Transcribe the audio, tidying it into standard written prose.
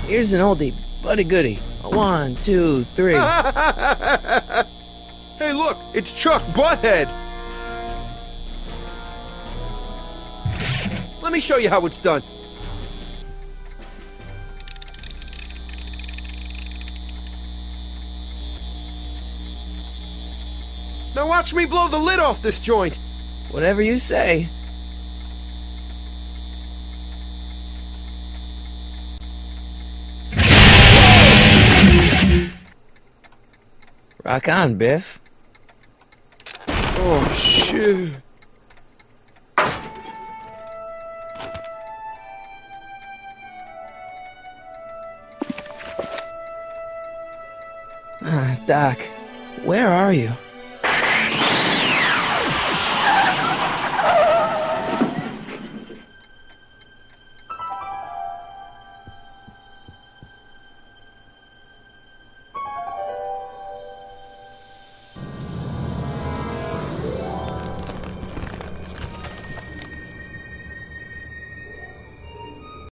Here's an oldie, but a goodie. 1, 2, 3. Hey, look, it's Chuck Butthead. Let me show you how it's done. Now watch me blow the lid off this joint. Whatever you say. Rock on, Biff. Oh, shit. Doc, where are you?